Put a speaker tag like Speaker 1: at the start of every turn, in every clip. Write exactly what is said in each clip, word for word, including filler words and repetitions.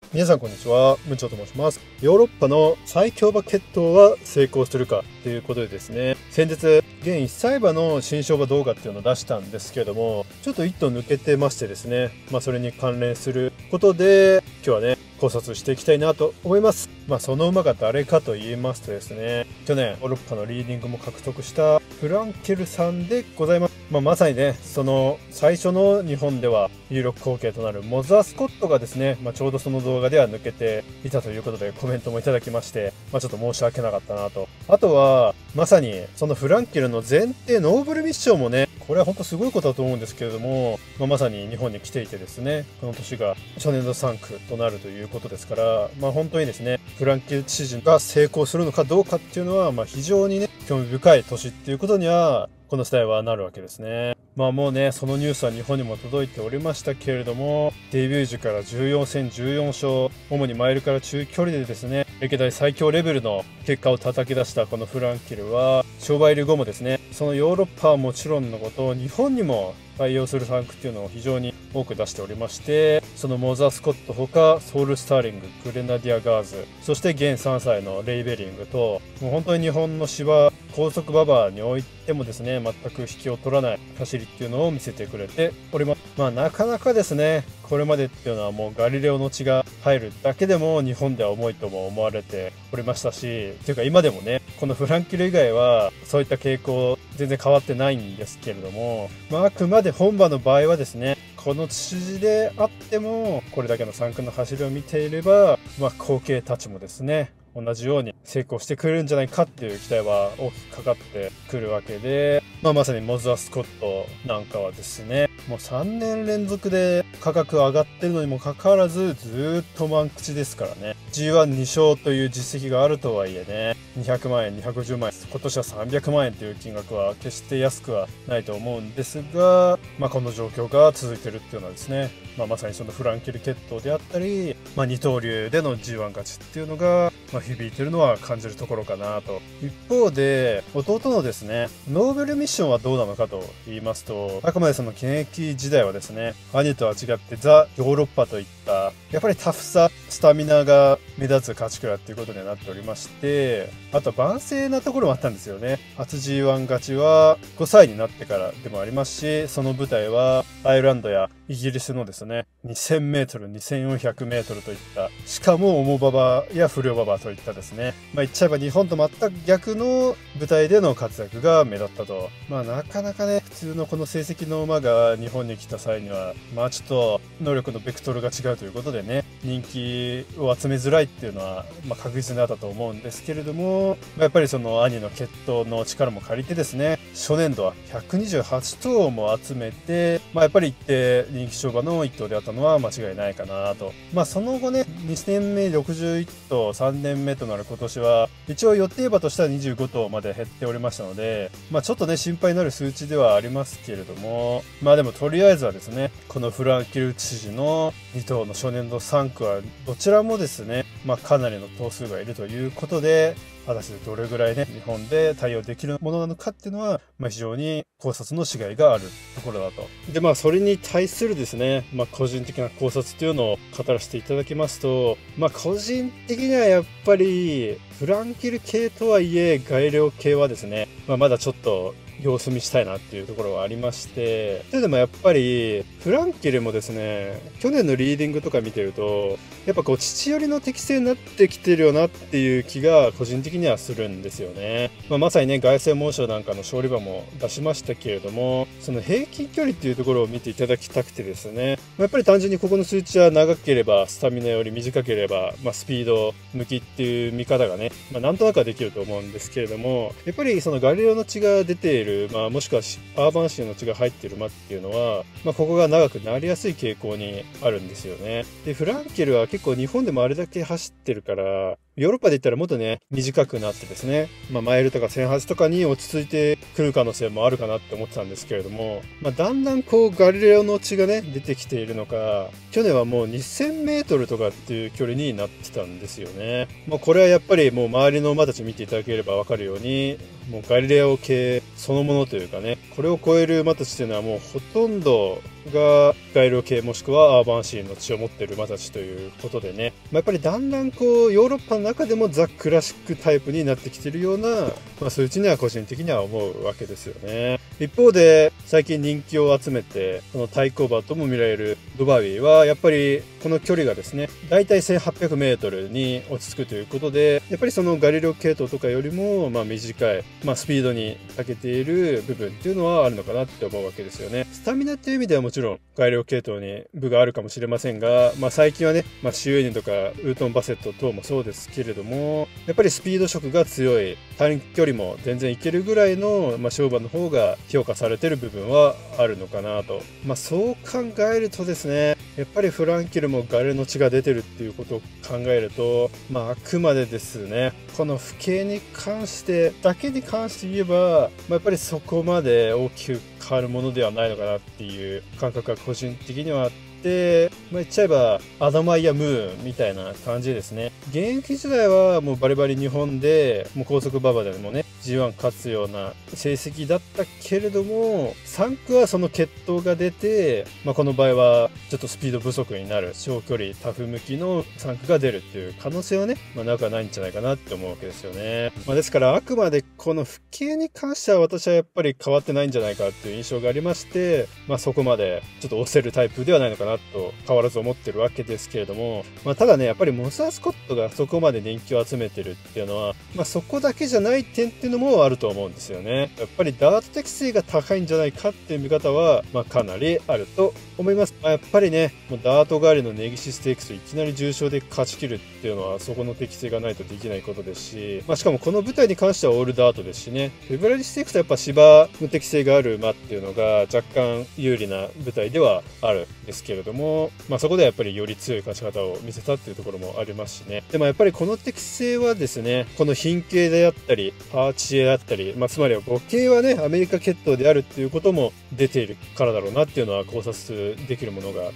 Speaker 1: 皆さんこんにちは、ムンチョと申します。ヨーロッパの最強馬決闘は成功するかということでですね、先日現いっさい馬の新勝馬動画っていうのを出したんですけれども、ちょっと一頭抜けてましてですね、まあそれに関連することで今日はね考察していきたいなと思います。まあその馬が誰かと言いますとですね、去年ヨーロッパのリーディングも獲得したフランケルさんでございます。まあ、まさにね、その最初の日本では有力後継となるモザースコットがですね、まあ、ちょうどその動画では抜けていたということでコメントもいただきまして、まあ、ちょっと申し訳なかったなと。あとは、まさにそのフランケルの前提ノーブルミッションもね、これは本当すごいことだと思うんですけれども、まあ、まさに日本に来ていてですね、この年が初年度さん区となるということですから、まあ、本当にですね、フランケル知事が成功するのかどうかっていうのは、まあ、非常にね、興味深い年っていうことには、この世代はなるわけですね。まあもうね、そのニュースは日本にも届いておりましたけれども、デビュー時からじゅうよんせんじゅうよん勝、主にマイルから中距離でですね、歴代最強レベルの結果を叩き出したこのフランケルは、商売入り後もですね、そのヨーロッパはもちろんのこと、日本にも対応するタンクっていうのを非常に多く出しておりまして、そのモザースコットほか、ソウルスターリング、グレナディアガーズ、そして現さんさいのレイベリングと、もう本当に日本の芝、高速馬場においてもですね、全く引きを取らない走りっていうのを見せてくれております。まあなかなかですね、これまでっていうのはもうガリレオの血が入るだけでも日本では重いとも思われておりましたし、っていうか今でもね、このフランキル以外はそういった傾向全然変わってないんですけれども、まああくまで本馬の場合はですね、この血筋であってもこれだけのさん区の走りを見ていれば、まあ後継たちもですね、同じように成功してくれるんじゃないかっていう期待は大きくかかってくるわけで、まあ、まさにモザースコットなんかはですね、もうさんねん連続で価格上がってるのにもかかわらずずっと満口ですからね。ジーワンに 勝という実績があるとはいえね、にひゃくまんえん、にひゃくじゅうまんえん、今年はさんびゃくまんえんという金額は決して安くはないと思うんですが、まあ、この状況が続いてるっていうのはですね、まあ、まさにそのフランケル決闘であったり、まあ、二刀流での ジーワン 勝ちっていうのが、まあ、響いてるのは感じるところかなと。一方で、弟のですね、ノーベルミッションはどうなのかと言いますと、あくまでその現役時代はですね、兄とは違ってザ・ヨーロッパといった、やっぱりタフさ、スタミナが目立つ勝ち倉っていうことにはなっておりまして、あと万世なところもあったんですよね。初 ジーワン 勝ちはごさいになってからでもありますし、その舞台はアイルランドやイギリスのですね、にせんメートル、にせんよんひゃくメートルといった、しかも重馬場や不良馬場といったですね、まあ言っちゃえば日本と全く逆の舞台での活躍が目立ったと。まあなかなかね、普通のこの成績の馬が日本に来た際には、まあちょっと能力のベクトルが違うということでね、人気を集めづらいっていうのは、まあ確実にあったと思うんですけれども、まあ、やっぱりその兄の血統の力も借りてですね、初年度はひゃくにじゅうはち頭も集めて、まあやっぱり一定人気賞馬の一頭であったのは間違いないかなと。まあその後ね、にねんめろくじゅういち頭、さんねんめとなる今年は、一応予定馬としてはにじゅうご頭まで減っておりましたので、まあちょっとね、心配になる数値ではありますけれども、まあでもとりあえずはですね、このフランケル知事のに頭の初年度さん区は、どちらもですね、まあかなりの頭数がいるということで、果たしてどれぐらいね、日本で対応できるものなのかっていうのは、まあ、非常に考察のしがいがあるところだと。で、まあ、それに対するですね、まあ、個人的な考察っていうのを語らせていただきますと、まあ、個人的にはやっぱり、フランケル系とはいえ、ガイレオ系はですね、まあ、まだちょっと、様子見したいなっていうところはありまして、でもやっぱりフランケルもですね、去年のリーディングとか見てるとやっぱこう父寄りの適性になってきてるよなっていう気が個人的にはするんですよね。まあ、まさにね、凱旋門賞なんかの勝利馬も出しましたけれども、その平均距離っていうところを見ていただきたくてですね、やっぱり単純にここの数値は長ければスタミナより短ければ、まあ、スピード向きっていう見方がね、まあ、なんとなくはできると思うんですけれども、やっぱりそのガリレオの血が出ている、まあ、もしくはアーバンシーの血が入っている馬っていうのは、まあ、ここが長くなりやすい傾向にあるんですよね。で、フランケルは結構日本でもあれだけ走ってるから、ヨーロッパで言ったらもっとね、短くなってですね、まあ、マイルとかせんはちとかに落ち着いてくる可能性もあるかなって思ってたんですけれども、まあ、だんだんこうガリレオの血がね、出てきているのか、去年はもうにせんメートルとかっていう距離になってたんですよね。まあ、これはやっぱりもう周りの馬たち見ていただければわかるように、もうガリレオ系そのものというかね、これを超える馬たちっていうのはもうほとんどが街道系もしくはアーバンシーンの血を持っている馬たちということでね、まあ、やっぱりだんだんこうヨーロッパの中でもザ・クラシックタイプになってきてるような、まあ、そういううちには個人的には思うわけですよね。一方で最近人気を集めてこの対抗馬とも見られるドバービーはやっぱりこの距離がですねだいたいせんはっぴゃくメートルに落ち着くということで、やっぱりそのガリレオ系統とかよりもまあ短い、まあ、スピードに長けている部分っていうのはあるのかなって思うわけですよね。スタミナっていう意味ではもちろんガリレオ系統に部があるかもしれませんが、まあ、最近はね、まあ、シュエニとかウートンバセット等もそうですけれども、やっぱりスピード色が強い短距離も全然いけるぐらいの、まあ、勝馬の方が評価されてる部分はあるのかなと、まあ、そう考えるとですね、やっぱりフランケルもガレの血が出てるっていうことを考えると、まあ、あくまでですねこの父兄に関してだけに関して言えば、まあ、やっぱりそこまで大きく変わるものではないのかなっていう感覚が個人的にはあって、で、まあ、言っちゃえばアダマイヤムーンみたいな感じですね。現役時代はもうバリバリ日本でもう高速馬場でもね ジーワン 勝つような成績だったけれども、さん区はその血統が出て、まあ、この場合はちょっとスピード不足になる長距離タフ向きのさん区が出るっていう可能性はね、まあ、なくはないんじゃないかなって思うわけですよね。まあ、ですからあくまでこの父兄に関しては私はやっぱり変わってないんじゃないかっていう印象がありまして、まあ、そこまでちょっと押せるタイプではないのかなと変わらず思ってるわけですけれども、まあ、ただねやっぱりモスアスコットがそこまで人気を集めてるっていうのは、まあ、そこだけじゃない点っていうのもあると思うんですよね。やっぱりダート適性が高いんじゃないかっていう見方は、まあ、かなりあると思います。まあ、やっぱりねもうダート帰りのネギシステークスいきなり重賞で勝ち切るっていうのはそこの適性がないとできないことですし、まあ、しかもこの舞台に関してはオールダートですしね、フェブラリーステークスはやっぱ芝の適性がある馬っていうのが若干有利な舞台ではあるんですけれども、まあ、そこではやっぱりより強い勝ち方を見せたっていうところもありますしね。でもやっぱりこの適性はですね、この品系であったりパーチエであったり、まあ、つまりは母系はねアメリカ血統であるっていうことも出ているからだろうなっていうのは考察できるものがあって、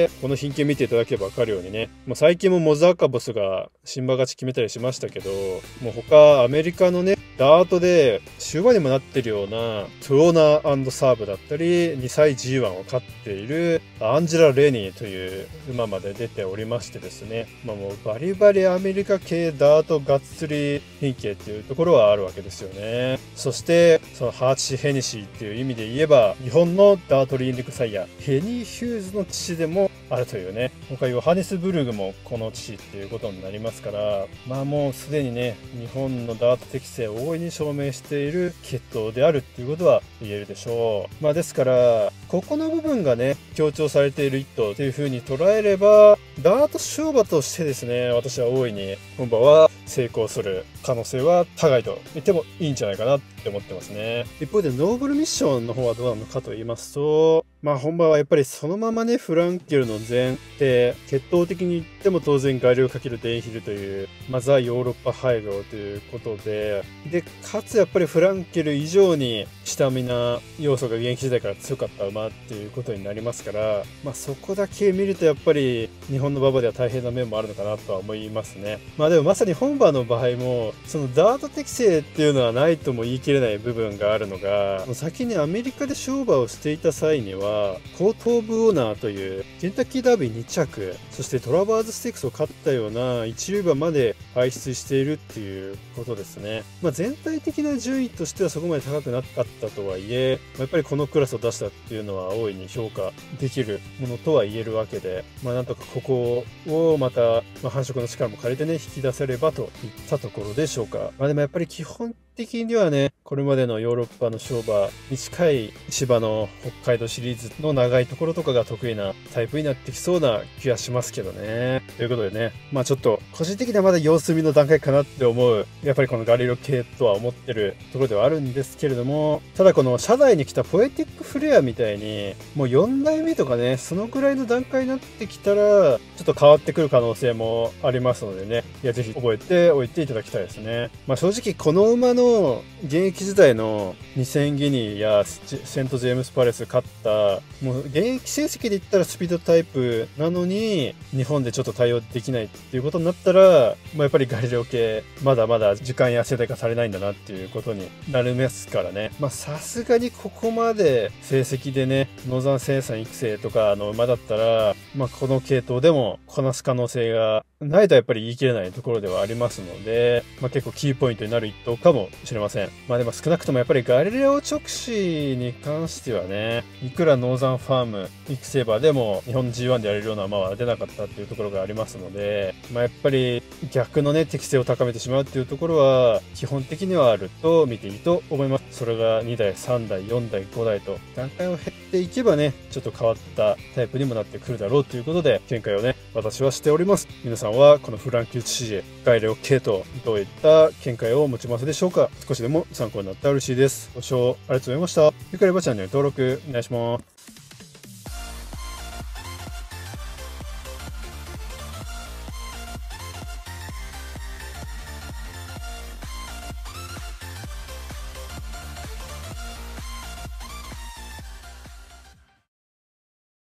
Speaker 1: この品系見ていただければ分かるようにね、まあ、最近もモザーカボスが新馬勝ち決めたりしましたけど、もう他アメリカのねダートで終盤にもなってるようなトゥオーナー&サーブだったりにさい ジーワン を勝っているアンジェラ・レニーという馬まで出ておりましてですね、まあ、もうバリバリアメリカ系ダートがっつり品系っていうところはあるわけですよね。そしてそのハーチ・ヘニシーっていう意味で言えば日本のダートリーンリクサイヤヘニー・ヒューズの父でもあるというね、今回ヨハネスブルグもこの父っていうことになりますから、まあもうすでにね日本のダート適性を大いに証明している血統であるっていうことは言えるでしょう。まあですからここの部分がね強調されている一頭というふうに捉えれば、ダート勝馬としてですね私は大いに本馬は成功する可能性は高いと言ってもいいんじゃないかなって思ってますね。一方でノーブルミッションの方はどうなのかと言いますと、まあ本馬はやっぱりそのままねフランケルの前で血統的に言っても当然ガリをかけるデンヒルというまずはヨーロッパ配合ということで、でかつやっぱりフランケル以上にスタミナ要素が現役時代から強かった馬っていうことになりますから、まあそこだけ見るとやっぱり日本の馬場では大変な面もあるのかなとは思いますね。まあでもまさに本馬の場合もそのダート適性っていうのはないとも言い切れない部分があるのが、先にアメリカで勝馬をしていた際にはコート・オブ・オーナーというケンタッキーダービーに着、そしてトラバーズステークスを勝ったような一塁馬まで輩出しているっていうことですね。まあ、全体的な順位としてはそこまで高くなかったとはいえ、やっぱりこのクラスを出したっていうのは大いに評価できるものとは言えるわけで、まあ、なんとかここをまた、まあ、繁殖の力も借りてね引き出せればといったところでしょうか。まあ、でもやっぱり基本的にはねこれまでのヨーロッパの勝馬に近い芝の北海道シリーズの長いところとかが得意なタイプになってきそうな気がしますけどね。ということでね、まあちょっと個人的にはまだ様子見の段階かなって思うやっぱりこのガリレオ系とは思ってるところではあるんですけれども、ただこの車内に来たポエティックフレアみたいにもうよんだいめとかねそのぐらいの段階になってきたらちょっと変わってくる可能性もありますのでね、いやぜひ覚えておいていただきたいですね。まあ正直この馬のの現役時代のにせんギニやセントジェームスパレス勝った、もう現役成績で言ったらスピードタイプなのに、日本でちょっと対応できないっていうことになったら、まあ、やっぱりガリレオ系、まだまだ時間や世代化されないんだなっていうことになりますからね。まあ、さすがにここまで成績でね、ノーザン生産育成とかの馬だったら、まあ、この系統でもこなす可能性がないとやっぱり言い切れないところではありますので、まあ、結構キーポイントになる一頭かもしれません。まあでも少なくともやっぱりガリレオ直視に関してはね、いくらノーザンファーム育成馬でも日本 ジーワン でやれるような馬は出なかったっていうところがありますので、まあ、やっぱり逆のね、適性を高めてしまうっていうところは基本的にはあると見ていいと思います。それがにだい、さんだい、よんだい、ごだいと段階を減っていけばね、ちょっと変わったタイプにもなってくるだろうということで、見解をね、私はしております。皆さんはこのフランキューシージェ、ガリレオ系統、どういった見解を持ちますでしょうか。少しでも参考になったら嬉しいです。ご視聴ありがとうございました。よければチャンネル登録お願いします。